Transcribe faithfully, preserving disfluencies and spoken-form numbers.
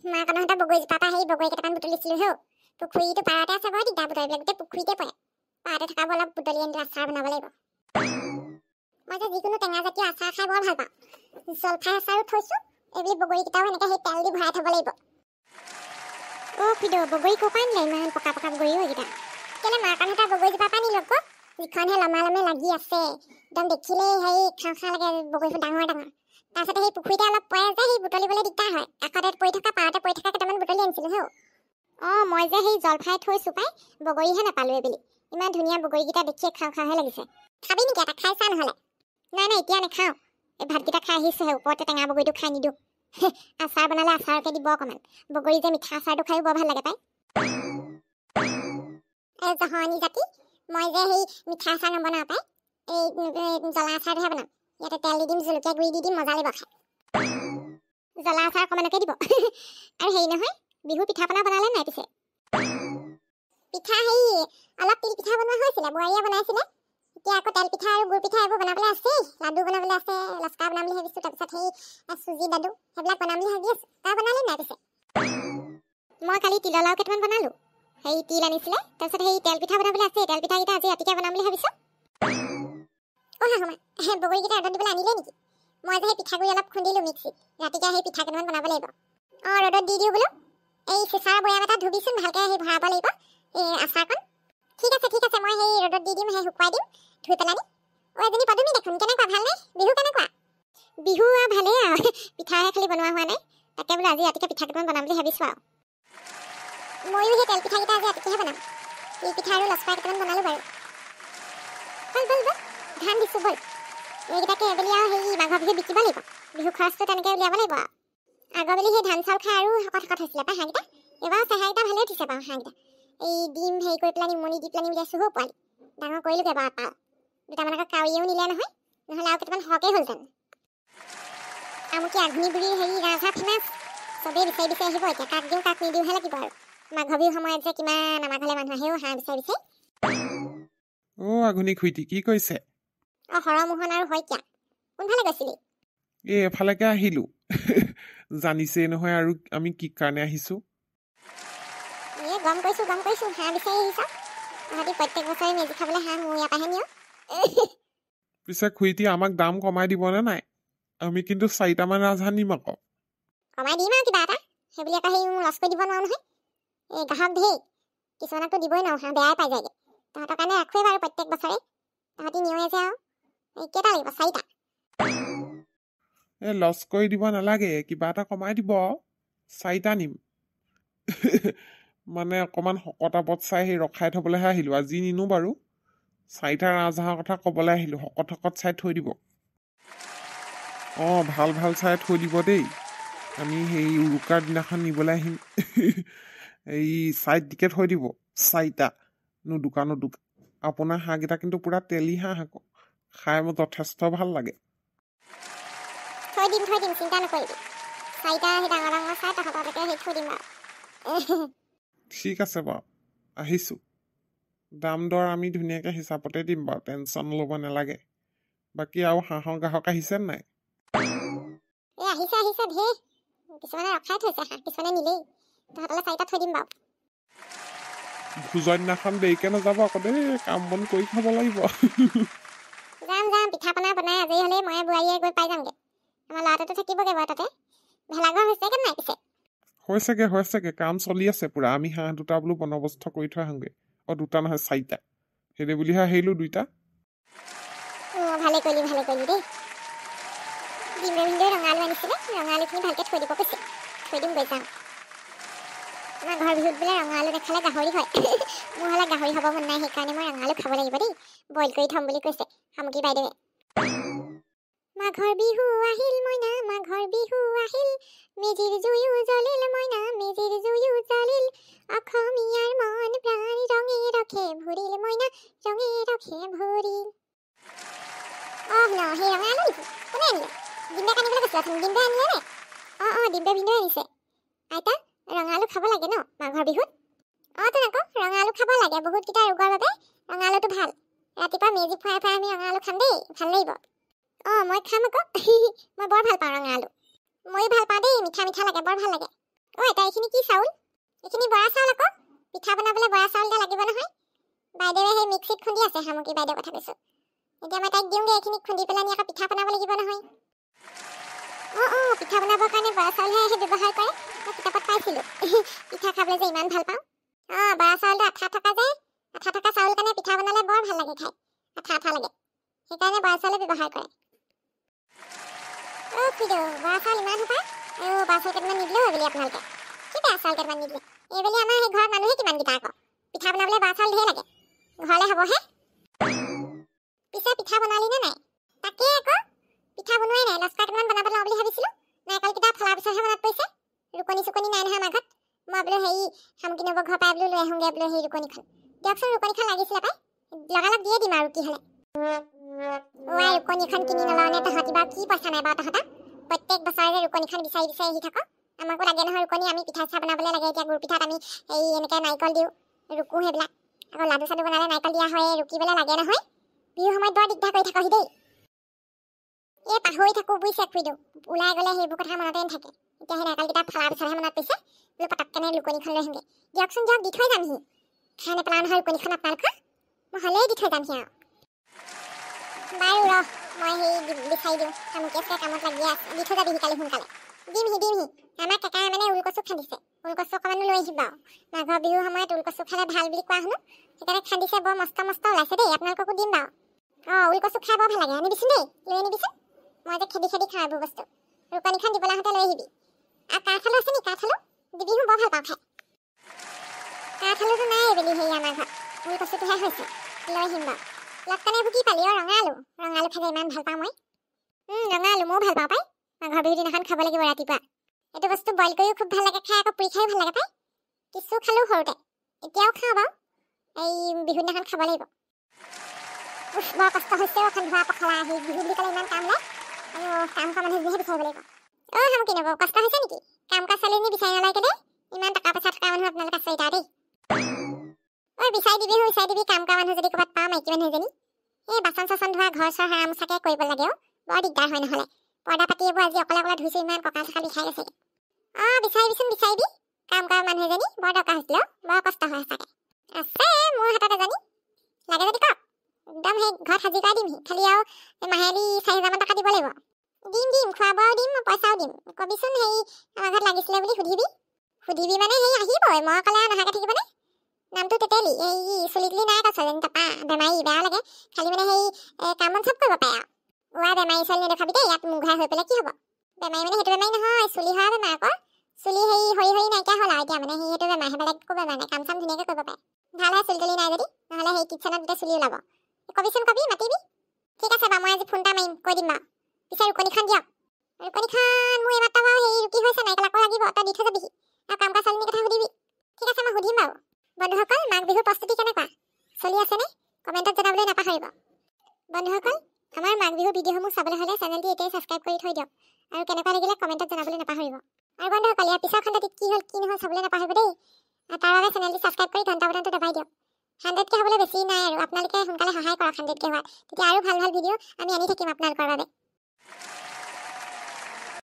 মাকনহঁতৰ বগৰীজোপা পৰা সেই বগৰী কেইটামান বুটলিছিলো হেও পুখুৰীটো পাৰতে আছে বৰ দিগদাৰ বুটলিবলৈ গোটেই পুখুৰীতে পৰে পাৰতে থকা অলপ বুটলি আনি আচাৰ বনাব লাগিব মই যে যিকোনো টেঙা জাতীয় আচাৰ খাই বৰ ভাল পাওঁ জলফাই আচাৰো থৈছো এইবুলি বগৰীকেইটাও এনেকৈ সেই তেল দি ভৰাই থ'ব লাগিব অ' খুইদেউ বগৰী ক'ৰ পৰা আনিলে ইমান পকা পকা বগৰী এইকেইটা কেলৈ মাকনহঁতৰ বগৰীজোপা পৰা আনিলো আকৌ যিখনহে লমা লমে লাগি আছে একদম দেখিলেই হেৰি খাওঁ খাওঁ লাগে বগৰীবোৰ ডাঙৰ ডাঙৰ তাৰপিছতে সেই পুখুৰীতে অলপ পৰে যে সেই বুটলিবলৈ দিগদাৰ হয় কাষতে পৰি থকা পাৰতে পৰি থকা কেইটামান বুটলি আনিছিলোঁ হেও অঁ মই যে সেই জলফাই থৈছোঁ পাই বগৰীহে নাপালোঁ এইবেলি ইমান ধুনীয়া বগৰীকেইটা দেখিয়ে খাওঁ খাওঁহে লাগিছে খাবি নেকি এটা খাই চা নহ'লে নাই নাই এতিয়া নাখাওঁ এই ভাতকেইটা খাই আহিছোহে ওপৰতে টেঙা বগৰীটো খাই নিদিওঁ আচাৰ বনালে আচাৰকে দিব অকণমান বগৰী যে মিঠা আচাৰটো খায়ো বৰ ভাল লাগে পাই এই জহনি জাতি মই যে সেই মিঠা আচাৰ নবনাওঁ পাই এই জ্বলা আচাৰটোহে বনাম ইয়াতে তেল দি দিম জলকীয়া গুড়ি দি দিম মজা লাগিব খাই জ্বলা আচাৰ অকণমানকে দিব আৰু হেৰি নহয় বিহু পিঠা পনা বনালে নাই পিছে পিঠা হেৰি অলপ তিল পিঠা বনোৱা হৈছিলে বোৱাৰীয়ে বনাইছিলে এতিয়া আকৌ তেল পিঠা আৰু গুড় পিঠা এইবোৰ বনাবলৈ আছেই লাডু বনাবলৈ আছে লস্কা বনাম বুলি ভাবিছোঁ তাৰপিছত সেই চুজি লাডু সেইবিলাক বনাম বুলি ভাবি আছোঁ তই বনালে নাই পিছে মই কালি তিলৰ লাড়ু কেইটামান বনালোঁ সেই তিল আনিছিলে তাৰপিছত সেই তেল পিঠা বনাবলৈ আছে তেল পিঠাকেইটা আজি ৰাতিকে বনাম বুলি ভাবিছোঁ অ' হা সময় বগৰীকেইটা ৰ'দত দিবলৈ আনিলে নেকি মই যে সেই পিঠাগুড়ি অলপ খুন্দিলোঁ মিক্সিত ৰাতিকে সেই পিঠা কেইটামান বনাব লাগিব অঁ ৰ'দত দি দিওঁ বোলো এই চিচাৰ বৈয়াম এটা ধুবিচোন ভালকৈ সেই ভৰাব লাগিব এই আচাৰকণ ঠিক আছে ঠিক আছে মই সেই ৰ'দত দি দিম সেই শুকুৱাই দিম ধুই পেলানি অ' এজনী পদুমী দেখোন কেনেকুৱা ভালনে বিহু কেনেকুৱা বিহু আৰু ভালেই আৰু পিঠাহে খালি বনোৱা হোৱা নাই তাকে বোলো আজি ৰাতিকে পিঠা কেইটামান বনাম বুলি ভাবিছোঁ আৰু ময়ো সেই তেল পিঠাকেইটা আজি ৰাতিকেহে বনাম তিল পিঠা আৰু লস্কা কেইটামান বনালোঁ বাৰু বল বল বল ধান দিছোঁ বল এইকেইটাকে এবেলি আৰু সেই মাঘৰ বিহু বিকিব লাগিব বিহু খৰচটো তেনেকৈ উলিয়াব লাগিব আৰু আগৰবেলি সেই ধান চাউল খাই আৰু শকত শকত হৈছিলে পাই হাঁহকেইটা এইবাৰ চেহেৰাকেইটা ভালেই উঠিছে বাৰু হাঁহকেইটা এই ডিম হেৰি কৰি পেলাই উমনি দি পেলাই উলিয়াইছোঁ হৌ পোৱালি ডাঙৰ কৰিলোগৈ বাৰু পাল দুটামান আকৌ কাউৰীয়েও নিলে নহয় নহ'লে আৰু কেইটামান সৰহকৈ হ'লহেঁতেন আমুকি আঘোণী বুঢ়ী হেৰি ৰাজহাঁহ ফেমাছ চবেই বিচাৰি বিচাৰি আহিব এতিয়া কাক দিওঁ কাক নিদিওঁহে লাগিব আৰু মাঘৰ বিহু সময়ত যে কিমান আমাৰ ঘৰলৈ মানুহ আহেও হাঁহ বিচাৰি বিচাৰি অ' আঘোণী খুইটি কি কৈছে অঁ হৰমোহন আৰু শইকীয়া কোনফালে গৈছিলি এই এফালেকে আহিলোঁ জানিছেই নহয় আৰু আমি কি কাৰণে আহিছোঁ এই গম কৈছোঁ গম কৈছোঁ হাঁহ বিচাৰি আহিছ তহঁতি প্ৰত্যেক বছৰে মেজি খাবলৈ হাঁহ মোৰ ইয়াৰ পৰাহে নিয় পিছে খুইটি আমাক দাম কমাই দিবনে নাই আমি কিন্তু চাৰিটামান ৰাজহাঁহ নিম আকৌ কমাই দিম আৰু কিবা এটা সেইবুলি আকৌ সেই মোৰ লছ কৰি দিব নোৱাৰো নহয় এই গ্ৰাহক ধেৰ কিছুমানকতো দিবই নোৱাৰো হাঁহ বেয়াই পাই যায়গৈ তহঁতৰ কাৰণে ৰাখোৱেই বাৰু প্ৰত্যেক বছৰে তহঁতি নিয়য়ে যে আৰু এই কেইটা লাগিব চাৰিটা এই লছ কৰি দিব নালাগে কিবা এটা কমাই দিব চাৰিটা নিম মানে অকণমান শকতাবত চাই সেই ৰখাই থ'বলৈহে আহিলোঁ আজি নিনো বাৰু চাৰিটা ৰাজহাঁহৰ কথা ক'বলৈ আহিলোঁ শকত শকত চাই থৈ দিব অঁ ভাল ভাল চাই থৈ দিব দেই আমি সেই উৰুকাৰ দিনাখন নিবলৈ আহিম এই চাইডটিকে থৈ দিব চাৰিটা নুদুকা নুদুকা আপোনাৰ হাঁহকেইটা কিন্তু পূৰা তেলি হাঁহ আকৌ খাই মোৰ যথেষ্ট ভাল লাগে থৈ দিম থৈ দিম চিন্তা নকৰিবি চাৰিটা সেই ডাঙৰ ডাঙৰ চাই তহঁতলৈকে সেই থৈ দিম আৰু ঠিক আছে বাৰু আহিছোঁ দাম দৰ আমি ধুনীয়াকৈ হিচাপতে দিম বাৰু টেনশ্যন ল'ব নালাগে বাকী আৰু হাঁহৰ গ্ৰাহক আহিছে নাই এই আহিছে আহিছে ধেৰ কিছুমানে ৰখাই থৈছে হাঁহ কিছুমানে নিলেই তহঁতলৈ চাৰিটা থৈ দিম বাৰু ভোজৰ দিনাখন দেৰিকৈ নাযাব আকৌ দেই কাম বন কৰি খাব লাগিব যাম যাম পিঠা পনা বনাই আজৰি হ'লেই মই বোৱাৰীয়ে গৈ পাই যামগৈ আমাৰ ল'ৰাটোতো থাকিবগৈ বাৰু তাতে ভেলাঘৰ হৈছেগৈ নাই পিছে হৈছেগৈ হৈছেগৈ কাম চলি আছে পূৰা আমি হাঁহ দুটা বোলো বন্দবস্ত কৰি থৈ আহোঁগৈ অঁ দুটা নহয় চাৰিটা সেইদে বুলিহে আহিলোঁ দুইটা অঁ ভালে কৰিলি ভালে কৰিলি দেই ডিম্বে ভিন্দে ৰঙালু আনিছিলে ৰঙালুখিনি ভালকৈ থৈ দিব কৈছে থৈ দিম গৈ যাম আমাৰ ঘৰ বিহুত বোলে ৰঙালু নেখালে গাহৰি হয় মোৰ হ'লে গাহৰি হ'ব মন নাই সেইকাৰণে মই ৰঙালু খাব লাগিব দেই বইল কৰি থ'ম বুলি কৈছে সামগ্ৰী বাইদেৱে মাঘৰ বিহু আহিল মইনা মাঘৰ বিহু আহিল মেজিৰ জুয়ো জ্বলিল মইনা মেজিৰ জুয়ো জ্বলিল অসমীয়াৰ মন প্ৰাণ ৰঙে ৰখে ভৰিল মইনা ৰঙে ৰখে ভৰিল অঁ ন সেই ৰঙালু নেকি কোনে আনিলে ডিম্বে আনিবলৈ কৈছিলাচোন ডিম্বে আনিলে নে অঁ অঁ ডিম্বে ভিন্দে আনিছে আইতা ৰঙালু খাব লাগে ন মাঘৰ বিহুত অঁ তোন আকৌ ৰঙালু খাব লাগে বহুতকেইটা ৰোগৰ বাবে ৰঙালুটো ভাল ৰাতিপুৱা মেজি ফুৱাই ফুৱাই আমি ৰঙালু খাম দেই ভাল লাগিব অঁ মই খাম আকৌ মই বৰ ভাল পাওঁ ৰঙালু ময়ো ভাল পাওঁ দেই মিঠা মিঠা লাগে বৰ ভাল লাগে ঐ এটা এইখিনি কি চাউল এইখিনি বৰা চাউল আকৌ পিঠা বনাবলৈ বৰা চাউল এটা লাগিব নহয় বাইদেৱে সেই মিক্সিত খুন্দি আছে সামগ্ৰী বাইদেউ কথা কৈছো এতিয়া মই তাইক দিওঁগে এইখিনি খুন্দি পেলাই নি আকৌ পিঠা বনাব লাগিব নহয় অ অ পিঠা বনাবৰ কাৰণে বৰা চাউলহে ব্যৱহাৰ কৰে মই কিতাপত পাইছিলোঁ পিঠা খাবলৈ যে ইমান ভাল পাওঁ অ বৰা চাউলটো আঠা থকা যে আঠা থকা চাউল কাৰণে পিঠা বনালে বৰ ভাল লাগে খাই আঠা আঠা লাগে সেইকাৰণে বৰা চাউলে ব্যৱহাৰ কৰে অ খুইদেউ বৰা চাউল ইমান সোপা আৰু বৰা চাউল কেইটামান নিদিলেও বুলি আপোনালোকে কি বেয়া চাউল কেইটামান নিদিলে এইবেলি আমাৰ সেই ঘৰত মানুহে কিমানকেইটা আকৌ পিঠা বনাবলৈ বৰা চাউল ধেৰ লাগে ঘৰলৈ হ'বহে পিছে পিঠা বনালি নে নাই তাকে আকৌ পিঠা বনোৱাই নাই লস্কা কেইটামান বনাব লওঁ বুলি ভাবিছিলোঁ নাৰিকলকেইটা ফলাৰ পিছতহে মনত পৰিছে ৰুকনি চুকনি নাই নহয় আমাৰ ঘৰত মই বোলো হেৰি সামগ্ৰী নব ঘৰ পাই বোলো লৈ আহোঁগৈ বোলো সেই ৰুকনিখন দিয়কচোন ৰুকনিখন লাগিছিলে পাই লগালগ দিয়ে দিম আৰু কি হ'লে ওৱাই ৰুকনিখন কিনি নলওঁ নে তহঁতি বাৰু কি পইচা নাই বাৰু তহঁতৰ প্ৰত্যেক বছৰে যে ৰুকনিখন বিচাৰি বিচাৰি আহি থাক আমাকো লাগে নহয় ৰুকনি আমি পিঠা চিঠা বনাবলৈ লাগে এতিয়া গুৰ পিঠাত আমি এই এনেকৈ নাৰিকল দিওঁ ৰুকো সেইবিলাক আকৌ লাডু চাডু বনালে নাৰিকল দিয়া হয় ৰুকিবলৈ লাগে নহয় বিহু সময়ত বৰ দিগদাৰ কৰি থাকহি দেই এই পাহৰি থাকোঁ বুজিছে খুইদেউ ওলাই গ'লে সেইবোৰ কথা মনতে নাথাকে এতিয়া সেই নাৰিকলকেইটা ফলাৰ পিছতহে মনত পৰিছে বোলো পটককেনে ৰুকনিখন লৈ আহোঁগৈ দিয়কচোন দিয়ক দি থৈ যামহি খাই নেপেলাওঁ নহয় ৰুকনিখন আপোনালোকৰ মই হ'লেই দি থৈ যামহি আৰু বাৰু ৰহ মই সেই বিচাৰি দিওঁ সামগ্ৰী আছে কামত লাগি আছে দি থৈ যাবিহি কালি সোনকালে দিমহি দিমহি আমাৰ কাকাই মানে ওলকচু খান্দিছে ওলকচু অকণমানো লৈ আহিব আৰু মাঘৰ বিহুৰ সময়ত ওলকচু খালে ভাল বুলি কোৱা শুনো সেইকাৰণে খান্দিছে বৰ মস্ত মস্ত ওলাইছে দেই আপোনালোককো দিম বাৰু অঁ ওলকচু খাই বৰ ভাল লাগে আনিবিচোন দেই লৈ আনিবিচোন মই যে খেদি খেদি খাওঁ এইবোৰ বস্তু ৰুকনিখন দিবলৈ আহোঁতে লৈ আহিবি আৰু কাঠ আলু আছে নি কাঠ আলু দিবিহোঁ বৰ ভাল পাওঁ খাই কাঠ আলুটো নাই এইবেলি হেৰি আমাৰ ঘৰত ওলকচুটোহে হৈছে লৈ আহিম বাৰু লটকানে এইবোৰ কি পালি অঁ ৰঙা আলু ৰঙা আলু খালে ইমান ভাল পাওঁ মই ৰঙা আলু ময়ো ভাল পাওঁ পাই মাঘৰ বিহুৰ দিনাখন খাব লাগিব ৰাতিপুৱা এইটো বস্তু বইল কৰিও খুব ভাল লাগে খাই আকৌ পুৰি খায়ো ভাল লাগে পাই কিছু খালোঁ সৰুতে এতিয়াও খাওঁ বাৰু এই বিহুৰ দিনাখন খাব লাগিব উফ বৰ কষ্ট হৈছে এখন ধোৱা পখলা আহি বিহু বুলি ক'লে ইমান কাম নাই আৰু কাম কৰা মানুহবোৰহে বিচাৰিব লাগিব অঁ সামগ্ৰী নব কষ্ট হৈছে নেকি কাম কাজ চালিনি বিচাৰি নালাগে দেই ইমান টকা পইচা থকা মানুহ আপোনালোক আছে এতিয়া দেই ঐ বিচাৰি দিবি বিচাৰি দিবি কাম কৰা মানুহ যদি ক'ৰবাত পাওঁ মাইকী মানুহ এজনী এই বাচন চাচন ধোৱা ঘৰ চৰ সাৰা মোচাকে কৰিব লাগে অ' বৰ দিগদাৰ হয় নহ'লে পৰ্দা পাতি এইবোৰ আজি অকলে অকলে ধুইছোঁ ইমান কঁকাল চকাল বিষাই গৈছে অঁ বিচাৰিবিচোন বিচাৰিবি কাম কৰা মানুহ এজনী বৰ দৰকাৰ হৈছিলে বৰ কষ্ট হয় সঁচাকৈ আছে মোৰ হাতত এজনী লাগে যদি কওক একদম সেই ঘৰত সাজি কৰাই দিমহি খালি আৰু মাহেলী চাৰি হাজাৰমান টকা দিব লাগিব দিম দিম খোৱা বোৱাও দিম পইচাও দিম কবিচোন সেই আমাৰ ঘৰত লাগিছিলে বুলি সুধিবি সুধিবি মানে সেই আহিবই মই ক'লে আৰু নহাকৈ থাকিবনে নামটো তেতেলি এই চুলি তুলি নাই কৈছে যেন তাৰপৰা বেমাৰী বেয়া লাগে খালি মানে সেই কাম বন চব কৰিব পাৰে আৰু ওৱা বেমাৰী ছোৱালী নেদেখাবি দেই ইয়াত মুঘাই হৈ পেলাই কি হ'ব বেমাৰী মানে সেইটো বেমাৰী নহয় চুলি হোৱা বেমাৰ আকৌ চুলি সেই সৰি সৰি নাইকিয়া হ'ল আৰু এতিয়া মানে সেই সেইটো বেমাৰ সেইবিলাক একো বেমাৰ নাই কাম চাম ধুনীয়াকৈ কৰিব পাৰে ভাল হয় চুলি তুলি নাই যদি নহ'লে সেই কিটচেনত গোটেই চুলি ওলাব কবিচোন কবি মাতিবি ঠিক আছে বাৰু মই আজি ফোন এটা মাৰিম কৈ দিম বাৰু পিছে ৰুকনিখন দিয়ক ৰুকনিখন মোৰ এইমাত্ৰ বাৰু হেৰি ৰুকি হৈছে নাৰিকল আকৌ লাগিব তই দি থৈ যাবিহি আৰু কাম কৰা ছোৱালীজনীৰ কথা সুধিবি ঠিক আছে মই সুধিম বাৰু বন্ধুসকল মাঘ বিহুৰ প্ৰস্তুতি কেনেকুৱা চলি আছেনে কমেণ্টত জনাবলৈ নাপাহৰিব বন্ধুসকল আমাৰ মাঘ বিহুৰ ভিডিঅ'সমূহ চাবলৈ হ'লে চেনেলটি এতিয়াই ছাবস্ক্ৰাইব কৰি থৈ দিয়ক আৰু কেনেকুৱা লাগিলে কমেণ্টত জনাবলৈ নাপাহৰিব আৰু বন্ধুসকল ইয়াৰ পিছৰ খণ্ডটিত কি হ'ল কি নহ'ল চাবলৈ নাপাহৰিব দেই আৰু তাৰ বাবে চেনেলটি ছাবস্ক্ৰাইব কৰি ঘণ্টা বটনটো দবাই দিয়ক হাণ্ড্ৰেডকৈ হ'বলৈ বেছি নাই আৰু আপোনালোকে সোনকালে সহায় কৰক হাণ্ড্ৰেডকৈ হোৱাত তেতিয়া আৰু ভাল ভাল ভিডিঅ' আমি আনি থাকিম আপোনালোকৰ বাবে